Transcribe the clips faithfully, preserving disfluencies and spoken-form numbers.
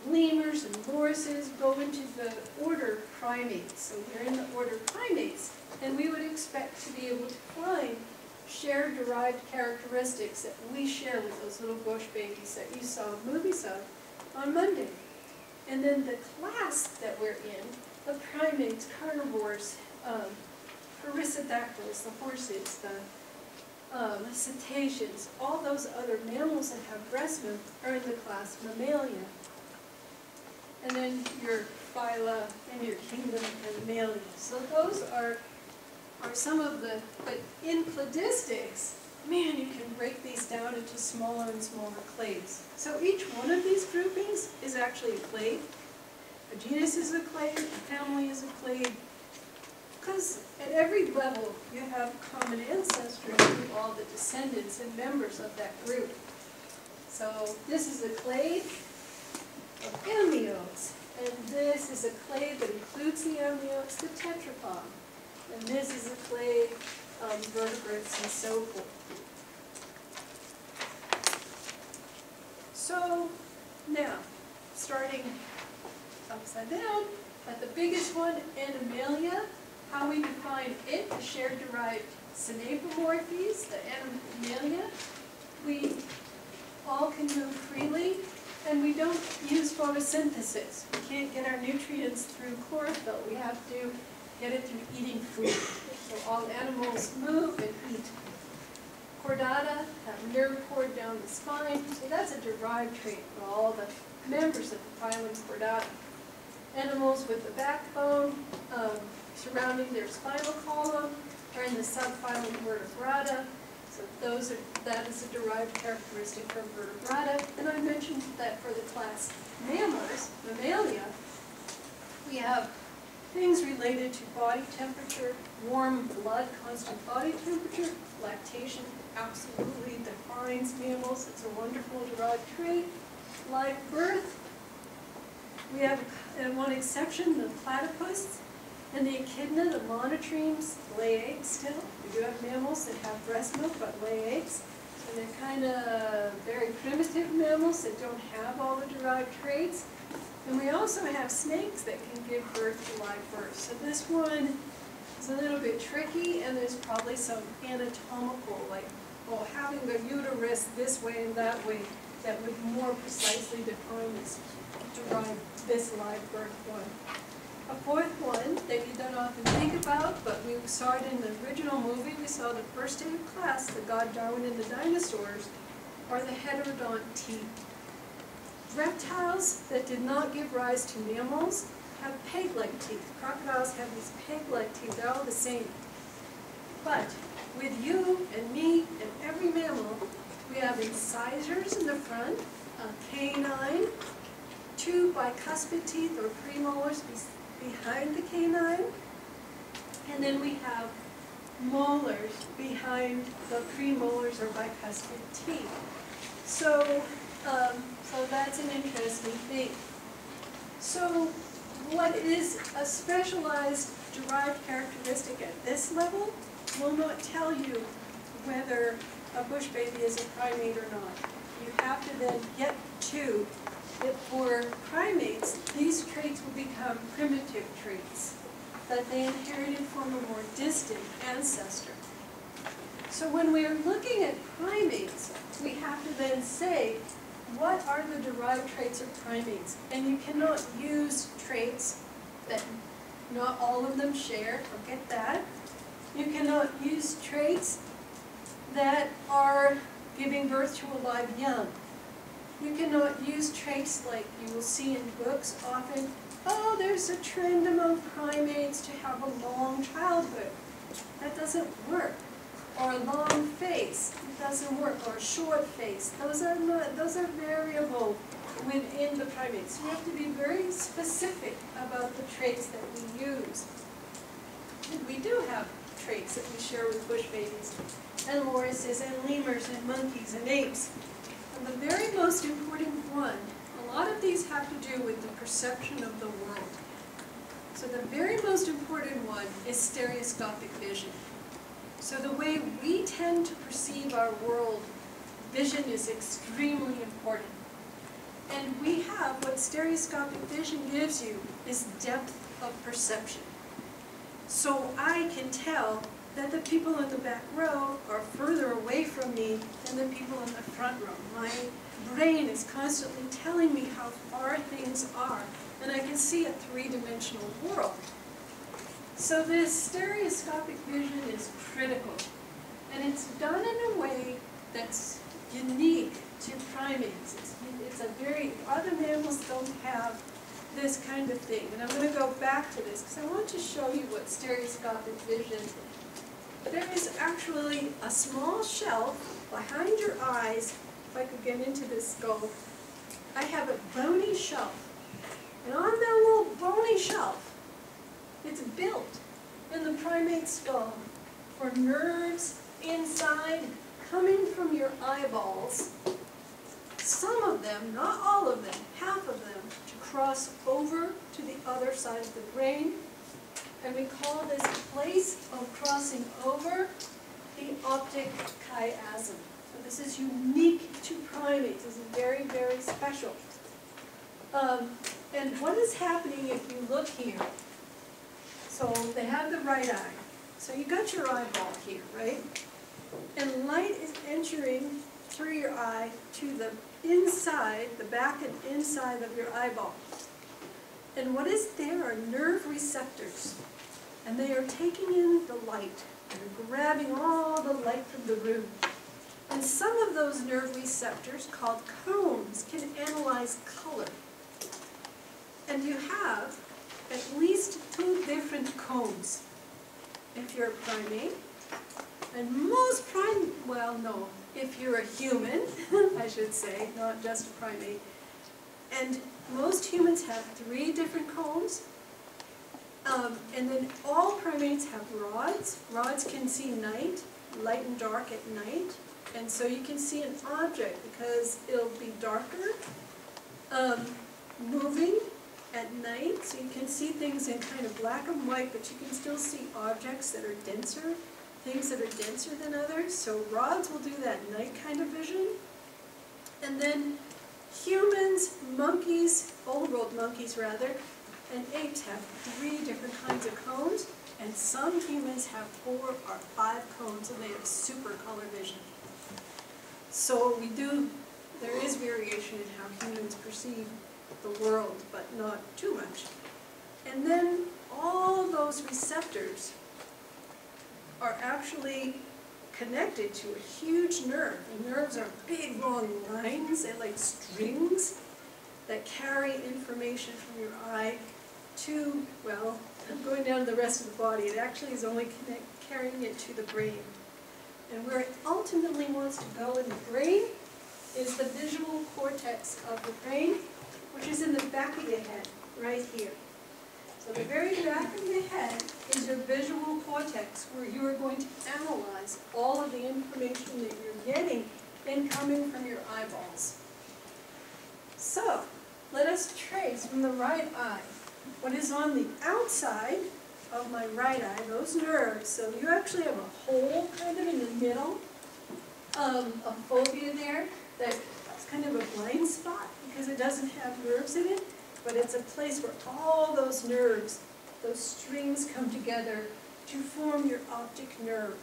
lemurs and lorises go into the order primates. So they're in the order primates, and we would expect to be able to find shared derived characteristics that we share with those little bush babies that you saw movies of on Monday. And then the class that we're in, the primates, carnivores, um, perissodactyls, the horses, the um, cetaceans, all those other mammals that have breast milk are in the class Mammalia. And then your phyla and your kingdom Animalia. So those are, are some of the, but in cladistics, man, you can break these down into smaller and smaller clades. So each one of these groupings is actually a clade. A genus is a clade, a family is a clade. Because at every level, you have common ancestry through all the descendants and members of that group. So this is a clade of amniotes. And this is a clade that includes the amniotes, the tetrapod. And this is a clade of vertebrates and so forth. So now, starting upside down, at the biggest one, Animalia, how we define it, the shared derived synapomorphies, the Animalia. We all can move freely, and we don't use photosynthesis. We can't get our nutrients through chlorophyll. We have to get it through eating food. So all animals move and eat. Chordata have nerve cord down the spine, so that's a derived trait for all the members of the phylum Chordata. Animals with the backbone um, surrounding their spinal column are in the subphylum Vertebrata. So those are, that is a derived characteristic for Vertebrata. And I mentioned that for the class mammals, Mammalia, we have things related to body temperature, warm blood, constant body temperature, lactation absolutely defines mammals. It's a wonderful derived trait. Live birth, we have, and one exception, the platypus and the echidna, the monotremes, lay eggs still. We do have mammals that have breast milk but lay eggs. And they're kind of very primitive mammals that don't have all the derived traits. And we also have snakes that can give birth to live birth. So this one is a little bit tricky, and there's probably some anatomical, like, well, having the uterus this way and that way, that would more precisely define this, derive this live birth one. A fourth one that you don't often think about, but we saw it in the original movie. We saw the first day of class, the God Darwin and the Dinosaurs, are the heterodont teeth. Reptiles that did not give rise to mammals have peg-like teeth. Crocodiles have these peg-like teeth. They're all the same. But with you and me and every mammal, we have incisors in the front, a canine, two bicuspid teeth or premolars behind the canine, and then we have molars behind the premolars or bicuspid teeth. So, um, so that's an interesting thing. So what is a specialized derived characteristic at this level will not tell you whether a bush baby is a primate or not. You have to then get to that for primates, these traits will become primitive traits that they inherited from a more distant ancestor. So when we're looking at primates, we have to then say, what are the derived traits of primates? And you cannot use traits that not all of them share, forget that. You cannot use traits that are giving birth to a live young. You cannot use traits like you will see in books often, oh, there's a trend among primates to have a long childhood. That doesn't work. Or a long face, it doesn't work. Or a short face, those are not, those are variable within the primates. You have to be very specific about the traits that we use. And we do have traits that we share with bush babies, and lorises, and lemurs, and monkeys, and apes. And the very most important one, a lot of these have to do with the perception of the world. So the very most important one is stereoscopic vision. So the way we tend to perceive our world, vision is extremely important. And we have, what stereoscopic vision gives you is depth of perception. So I can tell that the people in the back row are further away from me than the people in the front row. My brain is constantly telling me how far things are, and I can see a three-dimensional world. So this stereoscopic vision is critical, and it's done in a way that's unique to primates. It's, it's a very, other mammals don't have this kind of thing. And I'm going to go back to this because I want to show you what stereoscopic vision is. There is actually a small shelf behind your eyes. If I could get into this scope, I have a bony shelf. And on that little bony shelf, it's built in the primate skull for nerves inside coming from your eyeballs. Some of them, not all of them, half of them, to cross over to the other side of the brain. And we call this place of crossing over the optic chiasm. So this is unique to primates. This is very, very special. Um, and what is happening if you look here? So they have the right eye. So you got your eyeball here, right? And light is entering through your eye to the inside, the back and inside of your eyeball. And what is there are nerve receptors. And they are taking in the light. They're grabbing all the light from the room. And some of those nerve receptors, called cones, can analyze color. And you have at least two different cones if you're a primate. And most primate, well, no, if you're a human, I should say, not just a primate. And most humans have three different cones. Um, and then all primates have rods. Rods can see night, light and dark at night. And so you can see an object because it'll be darker, um, moving at night. So you can see things in kind of black and white, but you can still see objects that are denser, things that are denser than others. So rods will do that night kind of vision. And then humans, monkeys, old world monkeys rather, and apes have three different kinds of cones, and some humans have four or five cones, and they have super color vision. So we do, there is variation in how humans perceive the world, but not too much. And then all those receptors are actually connected to a huge nerve. The nerves are big long lines, they're like strings that carry information from your eye to, well, I'm going down to the rest of the body. It actually is only connect, carrying it to the brain. And where it ultimately wants to go in the brain is the visual cortex of the brain, which is in the back of your head, right here. So the very back of your head is your visual cortex, where you are going to analyze all of the information that you're getting incoming from your eyeballs. So, let us trace from the right eye what is on the outside of my right eye, those nerves. So you actually have a hole kind of in the middle, um, a fovea there, that's kind of a blind spot because it doesn't have nerves in it, but it's a place where all those nerves, those strings come together to form your optic nerve.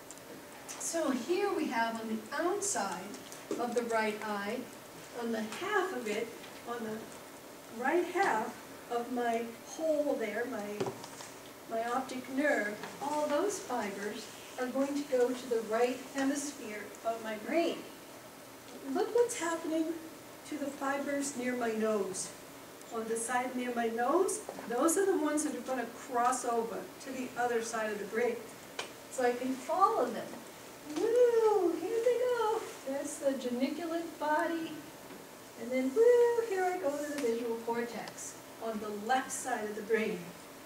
So here we have on the outside of the right eye, on the half of it, on the right half of my hole there, my, my optic nerve, all those fibers are going to go to the right hemisphere of my brain. Look what's happening to the fibers near my nose. On the side near my nose, those are the ones that are going to cross over to the other side of the brain. So I can follow them. Woo, here they go. That's the geniculate body. And then, woo, here I go to the visual cortex on the left side of the brain.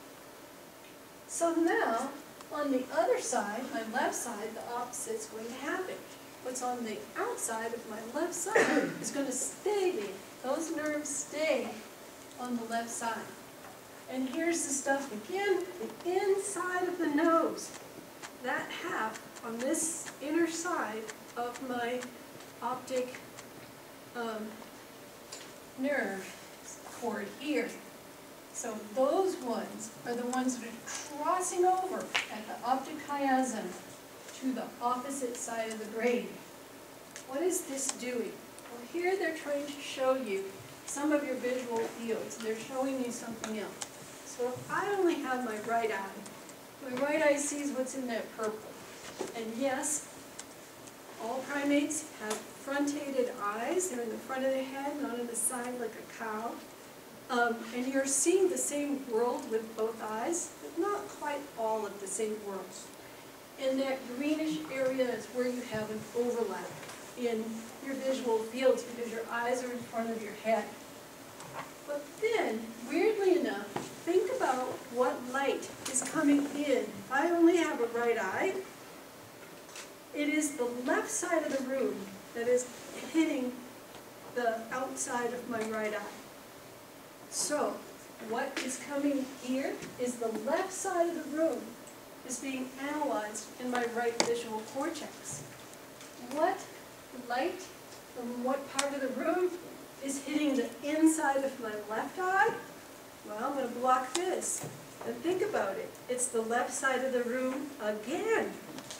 So now, on the other side, my left side, the opposite's going to happen. What's on the outside of my left side is going to stay there. Those nerves stay on the left side. And here's the stuff again, the inside of the nose. That half on this inner side of my optic um, nerve cord here. So those ones are the ones that are crossing over at the optic chiasm to the opposite side of the brain. What is this doing? Well, here they're trying to show you some of your visual fields. They're showing you something else. So if I only have my right eye, my right eye sees what's in that purple. And yes, all primates have frontated eyes. They're in the front of the head, not in the side like a cow. Um, and you're seeing the same world with both eyes, but not quite all of the same world. And that greenish area is where you have an overlap in your visual fields because your eyes are in front of your head. But then, weirdly enough, think about what light is coming in. If I only have a right eye, it is the left side of the room that is hitting the outside of my right eye. So, what is coming here is the left side of the room is being analyzed in my right visual cortex. What light from what part of the room is hitting the inside of my left eye? Well, I'm going to block this. And think about it. It's the left side of the room again.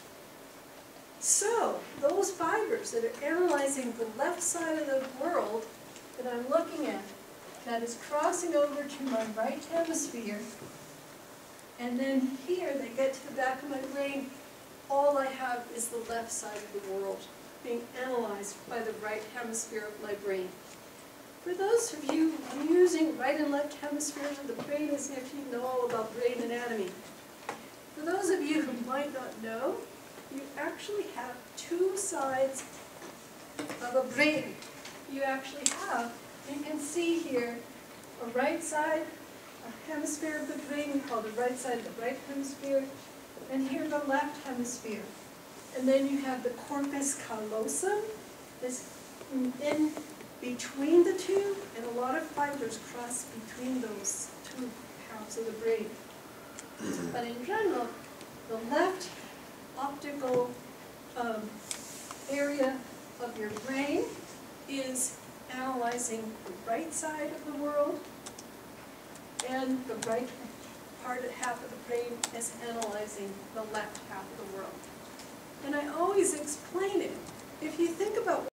So, those fibers that are analyzing the left side of the world that I'm looking at, that is crossing over to my right hemisphere, and then here they get to the back of my brain, all I have is the left side of the world being analyzed by the right hemisphere of my brain. For those of you, I'm using right and left hemispheres of the brain as if you know all about brain anatomy. For those of you who might not know, you actually have two sides of a brain. You actually have, you can see here, a right side, a hemisphere of the brain, we call the right side the right hemisphere, and here the left hemisphere. And then you have the corpus callosum, this in between the two, and a lot of fibers cross between those two halves of the brain. But in general, the left optical um, area of your brain is analyzing the right side of the world, and the right part of half of the brain is analyzing the left half of the world. And I always explain it. If you think about